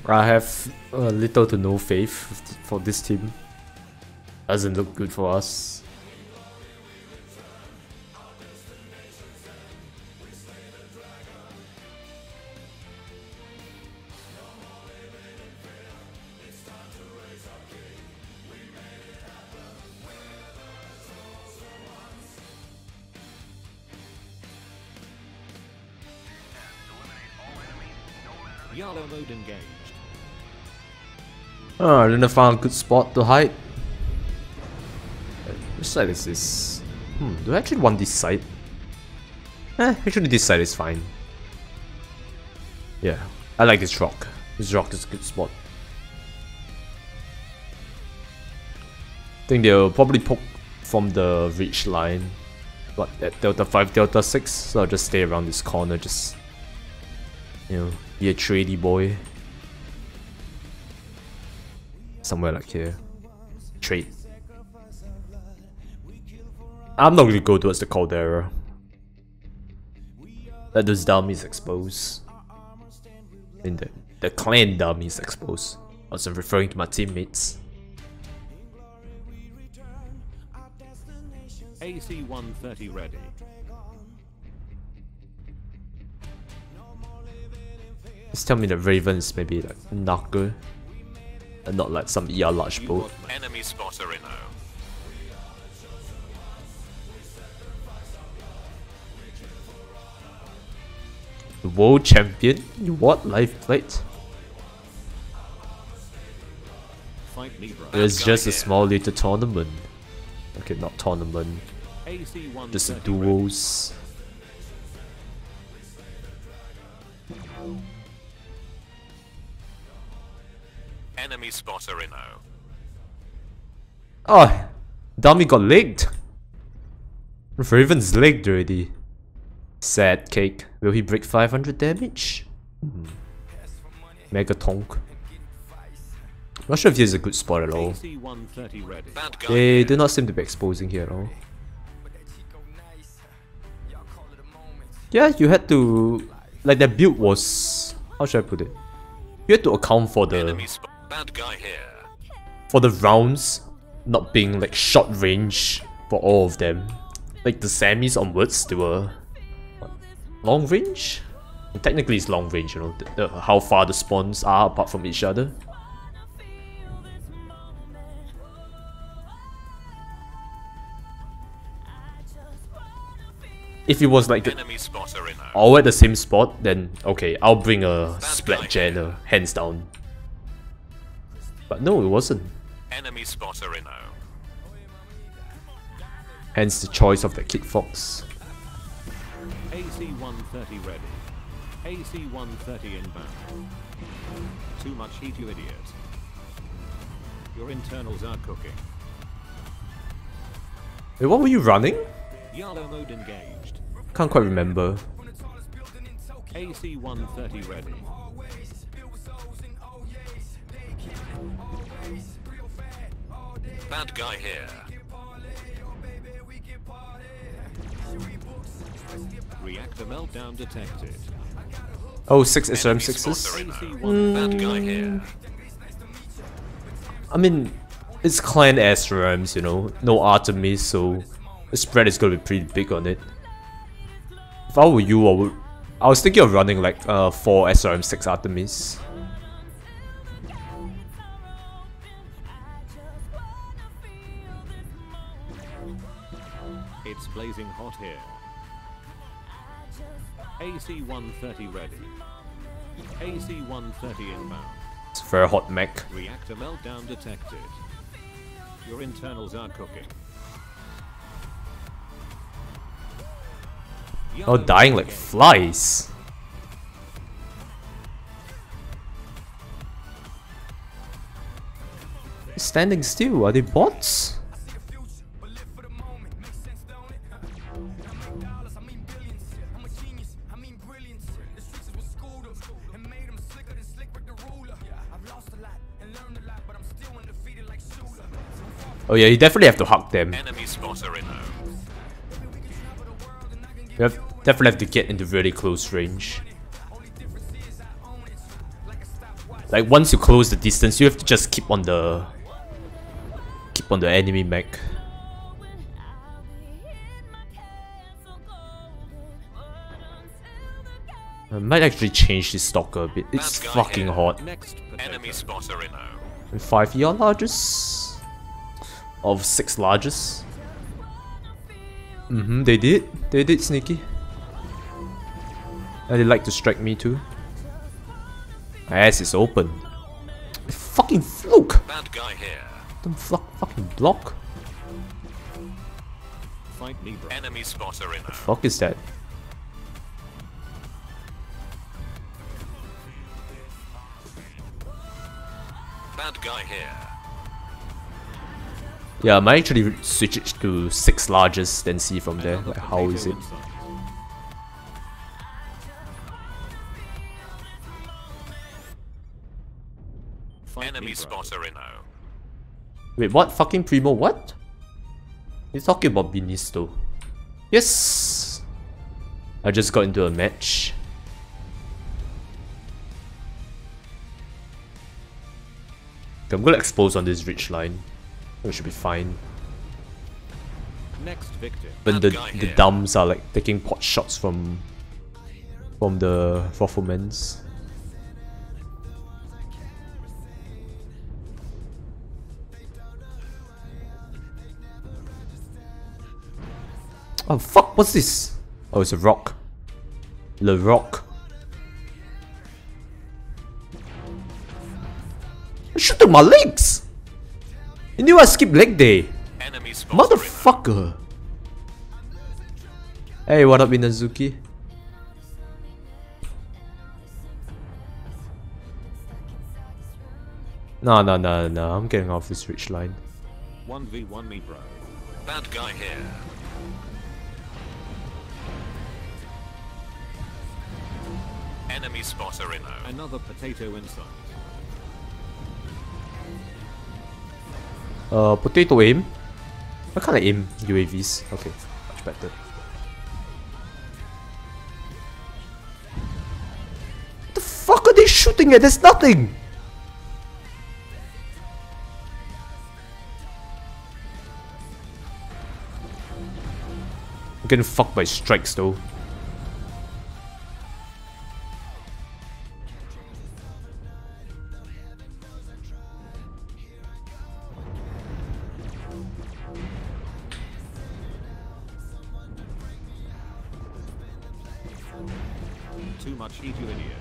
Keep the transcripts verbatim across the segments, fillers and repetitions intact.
I have uh, little to no faith for this team. Doesn't look good for us. Yellow mode engaged. Oh, I didn't find a good spot to hide. Which side is this? Hmm, do I actually want this side? Eh, actually this side is fine. Yeah, I like this rock. This rock is a good spot. I think they'll probably poke from the reach line. But at Delta five, Delta six, so I'll just stay around this corner, just, you know, be a tradey boy. Somewhere like here. Trade. I'm not gonna go towards the Caldera. Let those dummies expose. In the, the clan dummies expose. I was referring to my teammates. A C one thirty ready. Just tell me the Raven is maybe like Naga and not like some E R large boat. Enemy spotter in O. World champion? What? Life plate? Fight Libra. It's just a small little tournament. Okay, not tournament. A C one thirty Just a ready. duos. Enemy spotter in O. Oh, dummy got legged. Raven's legged already. Sad cake. Will he break five hundred damage? Hmm. Mega Tonk. Not sure if he's a good spot at all. A C one thirty ready. Bad guy They here. do not seem to be exposing here at all. Yeah, you had to... Like, that build was... How should I put it? You had to account for the... Enemy sp bad guy here. For the rounds not being like short range for all of them. Like the semis onwards, they were... What, long range? And technically it's long range, you know, the, the, how far the spawns are apart from each other. If it was like the, Enemy spotter in O. all at the same spot, then okay, I'll bring a Bad Splat guy Jenner, hands down. But no, it wasn't. Enemy spotter in O. Hence the choice of the Kid Fox. A C one thirty ready. A C one thirty inbound. Too much heat, you idiot. Your internals are cooking. Wait, what were you running? Yellow mode engaged. Can't quite remember. A C one thirty ready. Bad guy here. Reactor meltdown detected. Oh, six S R M Enemy sixes? spotter in O. Bad guy here. I mean, it's clan S R Ms, you know, no Artemis, so the spread is gonna be pretty big on it. If I were you, I would. I was thinking of running like uh four S R M, six Artemis. It's blazing hot here. A C one thirty ready. A C one thirty inbound. It's a very hot mech. Reactor meltdown detected. Your internals are cooking. Oh, dying like flies. Standing still, are they bots? Oh yeah, you definitely have to hug them. Enemy spotter in O. You have, definitely have to get into really close range. Like once you close the distance, you have to just keep on the keep on the enemy mech. I might actually change this stalker a bit. It's fucking here. hot. Next enemy spotter in O. And five E R largest of six largest. Mm-hmm, they did. They did sneaky. And they like to strike me too. My ass is open. Fucking fluke! Bad guy here. Don't fuck fucking block. Fight me, bro. Enemy spotter in O. The fuck is that? Bad guy here. Yeah, I might actually switch it to six largest, then see from there. Another Like, how is it? potato inside. Fight Enemy me, bro. spotter in O. Wait, what? Fucking Primo? What? He's talking about Binisto. Yes! I just got into a match. Okay, I'm gonna expose on this ridge line. We should be fine. Next victim. But the, guy the here. dumbs are like taking pot shots from from the Roffelmans. Oh fuck, what's this? Oh, it's a rock. Le rock. Shoot through my legs! You knew I skipped leg day. Enemy spotter in O. Motherfucker! Hey, what up, Inazuki? No, no, no, no, I'm getting off this ridge line. one v one me, bro. Bad guy here. Enemy spotter in O. Another potato inside. Uh, potato aim? What kind of aim U A Vs? Okay, much better. What the fuck are they shooting at? There's nothing! I'm getting fucked by strikes though. Too much heat, you idiot.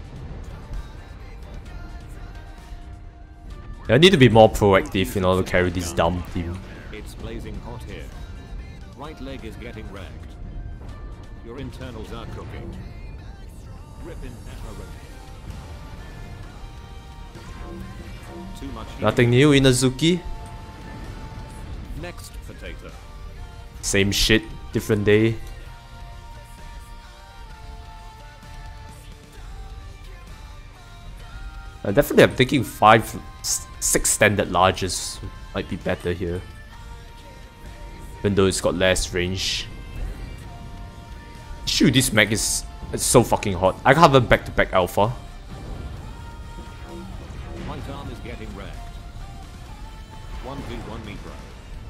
I need to be more proactive in order to carry this dumb team. It's blazing hot here. Right leg is getting wrecked. Your internals are cooking. Ripping pepperoni. Too much heat. Nothing new, Inazuki. Next potato. Same shit, different day. Uh, definitely, I'm thinking five, s- six standard largest might be better here. Even though it's got less range. Shoot, this mech is it's so fucking hot. I can't have a back-to-back alpha. Right arm is getting wrecked. one v one me, bro.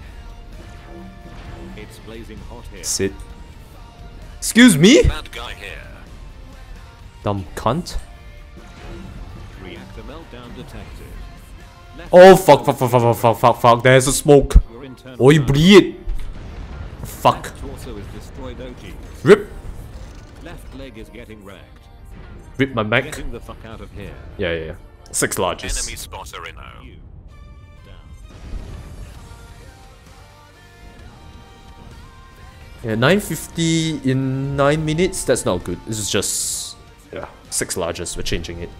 It's blazing hot here. Sit. Excuse me? Bad guy here. Dumb cunt. Reactor meltdown detected. Left Oh fuck, fuck, fuck, fuck, fuck, fuck, fuck, fuck. There's a smoke. Your internals Oh, you are- bleed. Fuck. Left torso is destroyed, O G. Rip. Left leg is getting wrecked. Rip my mech. Getting the fuck out of here. Yeah, yeah, yeah. Six largest. Enemy spotter in O. You. Down. Yeah, nine fifty in nine minutes? That's not good. This is just... Yeah, six largest. We're changing it.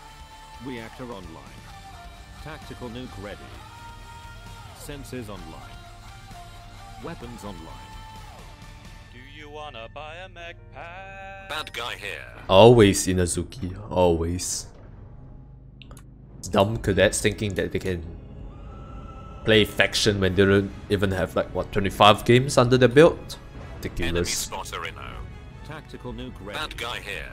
Reactor online. Tactical nuke ready. Sensors online. Weapons online. Do you wanna buy a mech pack? Bad guy here. Always Inazuki, always. Dumb cadets thinking that they can play faction when they don't even have like what twenty-five games under their belt. Enemy Ridiculous. spotter inno. Tactical nuke ready. Bad guy here.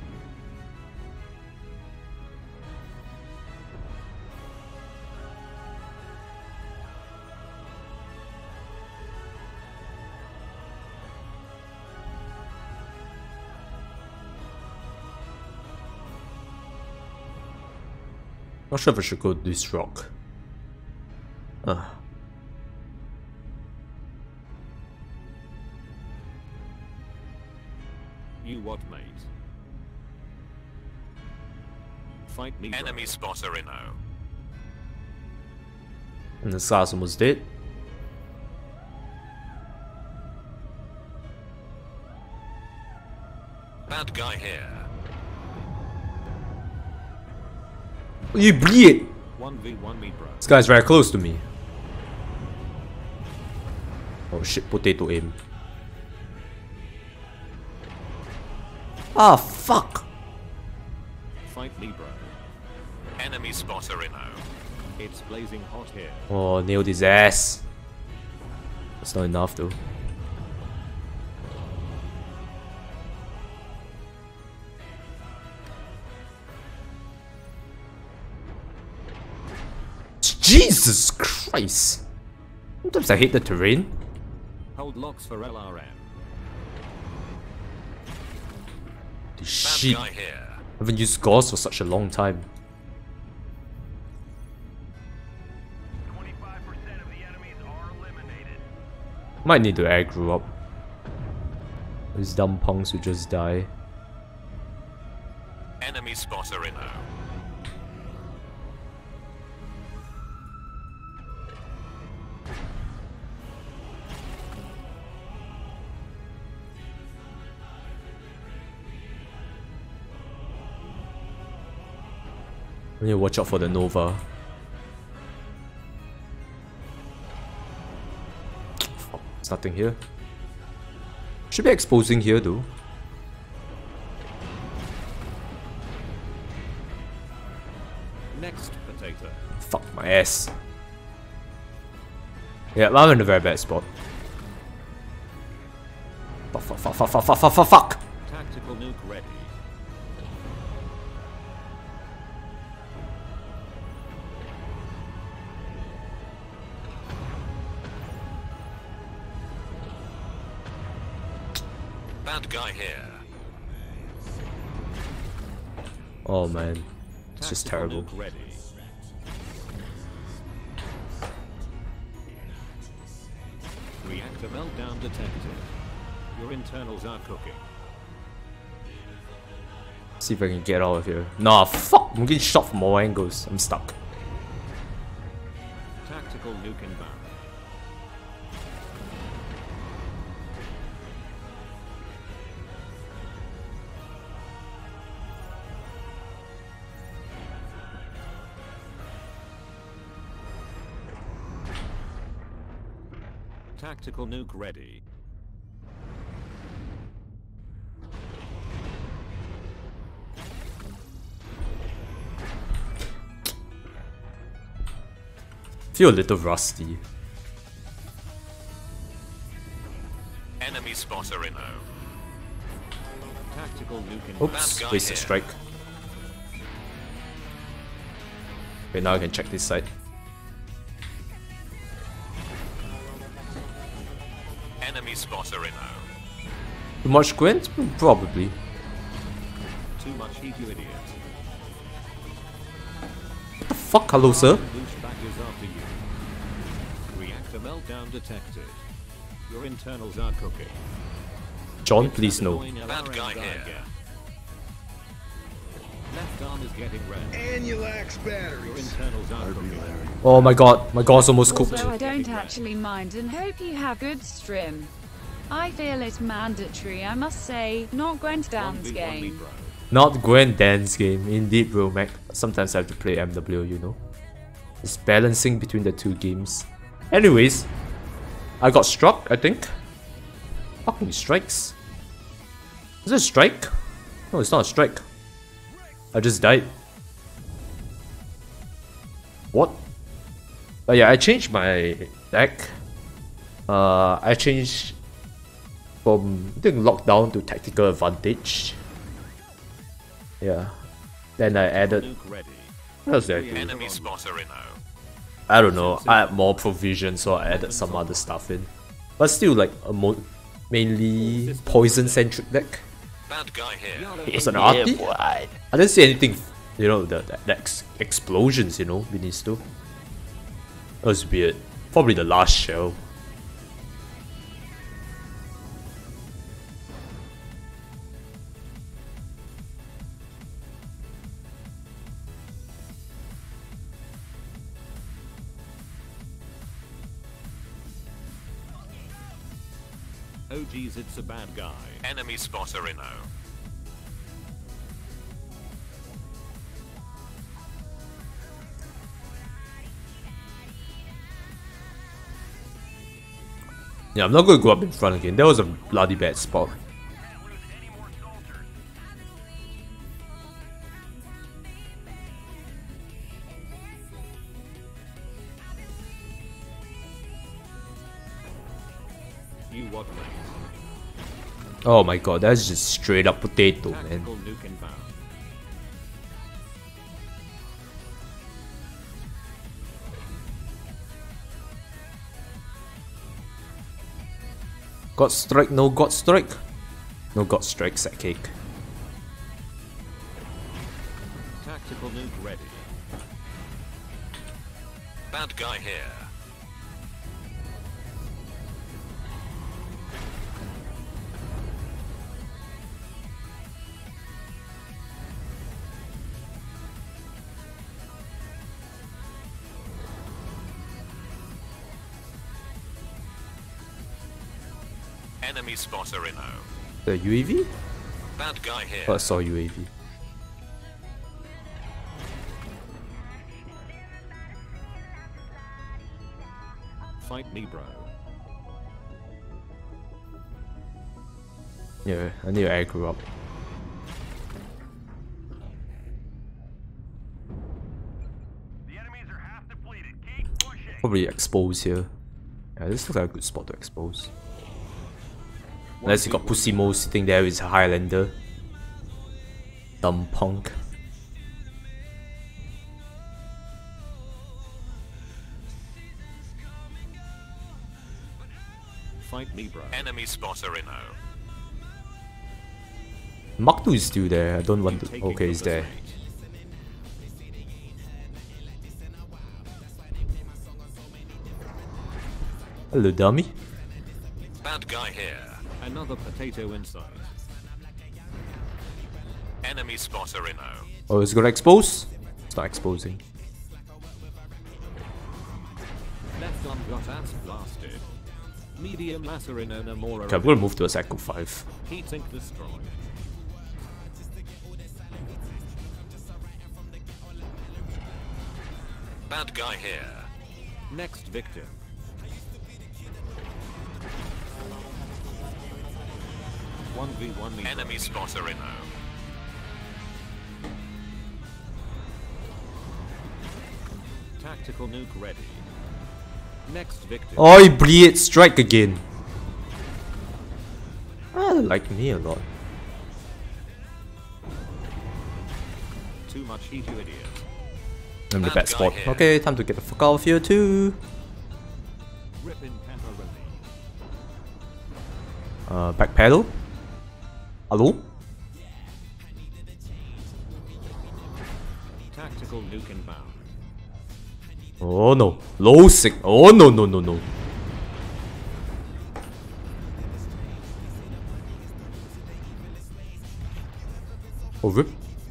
Not sure if I should go this rock. Ah. You what, mate? Fight me. Enemy brother. spotter inno. And the guy's almost dead. Bad guy here. You bleed! one v one me, bro. This guy's very close to me. Oh shit, potato aim. Ah, fuck! Fight me, bro. Enemy spotter inno. It's blazing hot here. Oh, nailed his ass. That's not enough though. Jesus Christ! Sometimes I hate the terrain. Hold locks for L R M. The Bad shit. guy here. I haven't used Gauss for such a long time. twenty-five percent of the enemies are eliminated. Might need to aggro up. These dumb punks who just die. Enemy spotter inno. I need to watch out for the Nova. Fuck, there's nothing here. Should be exposing here though. Next potato. Fuck my ass. Yeah, I'm in a very bad spot. Fuck, fuck, fuck, fuck, fuck, fuck, fuck, fuck, fuck. Tactical nuke ready. Bad guy here. Oh man, it's just Tactical terrible. nuke ready. Reactor meltdown detected. Your internals are cooking. See if I can get out of here. Nah, fuck! I'm getting shot from all angles. I'm stuck. Tactical nuke inbound. Tactical nuke ready. Feel a little rusty. Enemy spotter inno. Tactical nuke inbound. Oops, Bad guy wasted here. strike. Okay, now I can check this side. Enemy spotter inno. Too much Gwent? Probably. Too much heat, you idiot. What the fuck? Hello, sir? Douchebag is after you. Reactor meltdown detected. Your internals are cooking. John, please no. Bad guy here. Left arm is getting red. And you lax Your batteries. internals are cooking. Oh my god, my god's almost cooked. Also, I don't actually mind and hope you have good stream. I feel it's mandatory, I must say, not Gwent Dan's one v one me, game. bro. Not Gwen Dan's game, indeed bro, Mac. Sometimes I have to play M W, you know. It's balancing between the two games. Anyways, I got struck, I think. Fucking strikes. Is it a strike? No, it's not a strike. I just died. What? But yeah, I changed my deck. Uh, I changed from I think lockdown to tactical advantage. Yeah. Then I added. Nuke ready. What else did I do? Enemy spotter inno. I don't know. I had more provision, so I added some other stuff in. But still, like a mo mainly poison centric deck. Bad guy here. It's an R P. I didn't see anything. You know, the, the, the ex explosions. You know, Benisto. That was weird. Probably the last shell. Oh geez, it's a bad guy. Enemy spotter inno. Yeah, I'm not going to go up in front again. That was a bloody bad spot. You what, mate? Oh my god, that's just straight up potato, man. Tactical nuke inbound. God strike, no God strike. No God strike, that cake. Tactical nuke ready. Bad guy here. Enemy spotter inno. The U A V? Bad guy here. Oh, I saw U A V. Fight me, bro. Yeah, I need to aggro up. The enemies are half depleted. Keep pushing. Probably expose here. Yeah, this looks like a good spot to expose. Unless you got Pussy Mo sitting there with a Highlander. Dumb punk. Fight me, bro. Enemy spotter inno. Mark two is still there. I don't want to. Taking Okay, he's from the there. site. Hello, dummy. Bad guy here. Another potato inside. Enemy spotter inno. Oh, it's gonna expose? It's not exposing. Left arm got ass blasted. Medium Lacerino Namora. Okay, I'm gonna move to a cycle five. Heat sink destroyed. Bad guy here. Next victim. one v one me. Enemy spotter inno. Tactical nuke ready. Next victim. Oh, he bleed strike again. Ah, they like me a lot. Too much heat, you idiot. I'm the Bad bad guy spot. here. Okay, time to get the fuck out of here too. Rip in pepperoni. Uh, back pedal. Hello? Tactical nuke inbound. Oh no. Low sick. Oh no, no, no, no. Oh, rip.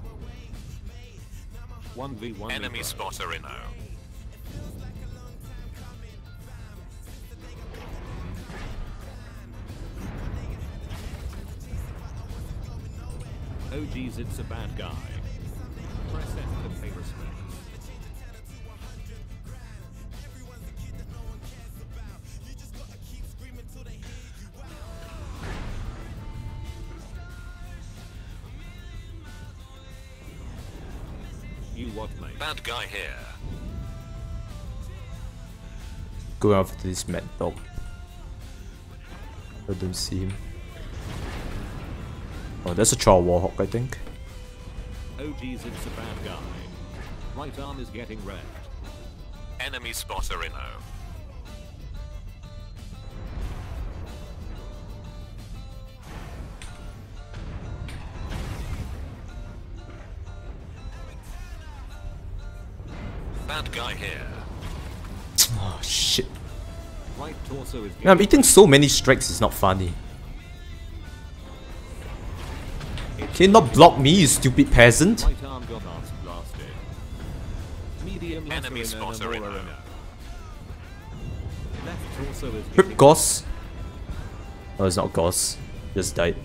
one v one. Enemy spotter inno. Oh geez, it's a bad guy. Press F to pay respects. You what, mate? Bad guy here. Go after this mad dog. I don't see him. Oh, that's a Child Warhawk, I think. O G's it's a bad guy. Right arm is getting wrecked. Enemy spotter in O. Bad guy here. Oh shit. Right torso is getting Man, I'm eating so many strikes, it's not funny. Can you not block me, you stupid peasant? Right arm got ass blasted. Medium Enemy lasso in spotter in Moreno. O. Left torso is Rip getting Goss. Oh, it's not Goss. Just died.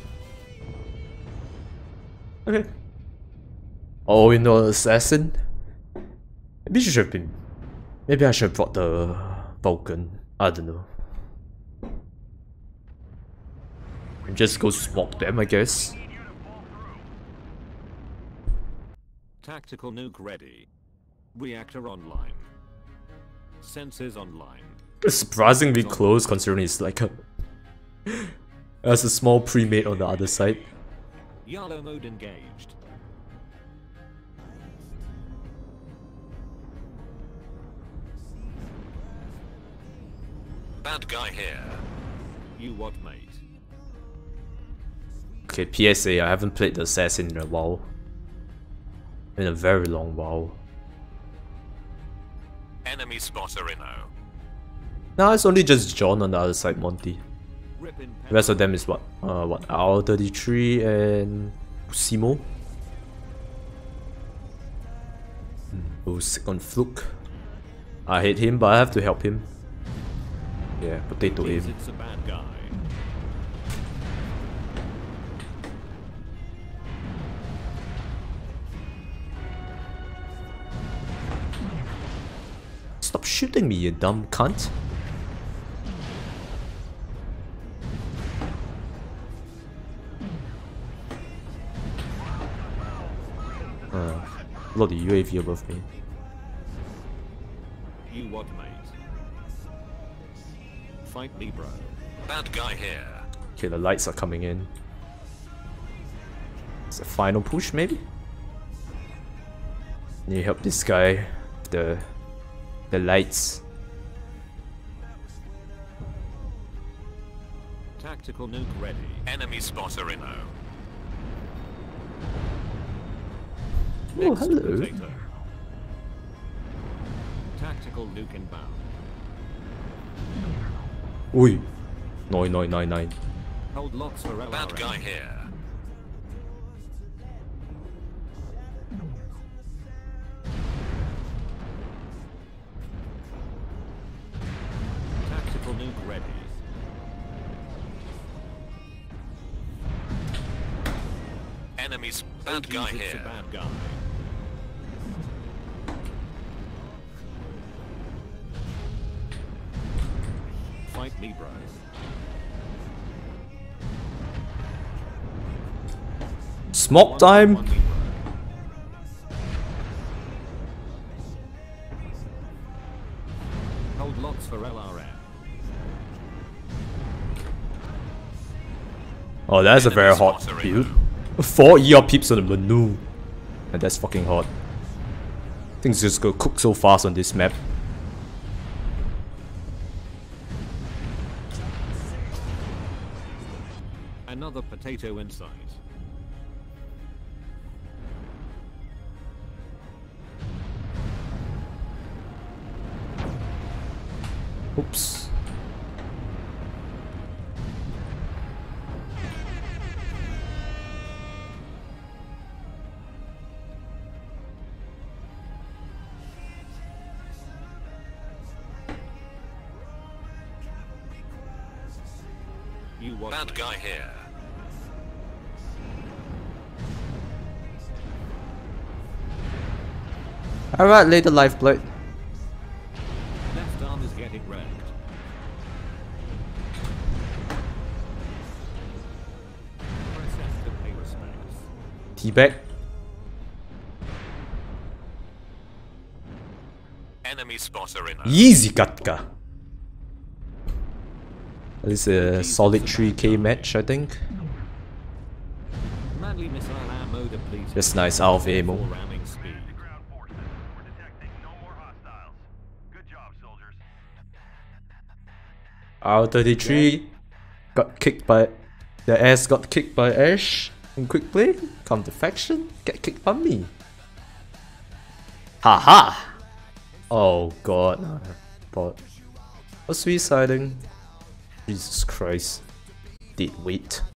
Okay. Oh, you know, assassin? Maybe you should have been. Maybe I should have brought the Vulcan. I don't know. And just go swap them, I guess. Tactical nuke ready. Reactor online. Sensors online. It's surprisingly close considering it's like a. There's a small pre-made on the other side. Yellow mode engaged. Bad guy here. You what, mate? Okay, P S A, I haven't played the assassin in a while. In a very long while. Enemy spotter in O. Nah, it's only just John on the other side, Monty. Ripping The rest of them is what? Uh, what? R thirty-three and Simo. Oh, sick on Fluke. I hate him, but I have to help him. Yeah, potato Means aim. it's a bad guy. Stop shooting me, you dumb cunt. Uh, bloody U A V above me. You what, mate? Fight me, bro. Bad guy here. Okay, the lights are coming in. It's a final push, maybe? Need to help this guy with the the lights. Tactical nuke ready. Enemy spotter in O. Oh, Next hello. potato. Tactical nuke inbound. Oi. nine nine nine nine. Hold locks for L R M. Bad guy here. Tactical nuke ready. Enemies. Bad O Gs, guy it's a here. bad guy. Fight me, bro. Smoke time. One, one, me, bro. Hold locks for L R M. Oh, that's a very Enemy hot spotter build. in Four E R peeps on the menu. And that's fucking hot. Things just go cook so fast on this map. Another potato in sight. Oops. You what, Bad mate? guy here. Alright, lay the lifeblood. Left arm is getting wrecked. Press F to pay respects. Teabag. spotter in. Easy Katka. This is a solid three K match, I think. Manly missile ammo depleted. Just nice out of ammo. Full ramming speed. The ground forces. We're detecting no more hostiles. Good job, soldiers. R thirty-three got kicked by... The ass got kicked by Ash in quick play. Counterfaction, get kicked by me. Haha! Oh god. But... A suiciding. Jesus Christ. Did wait.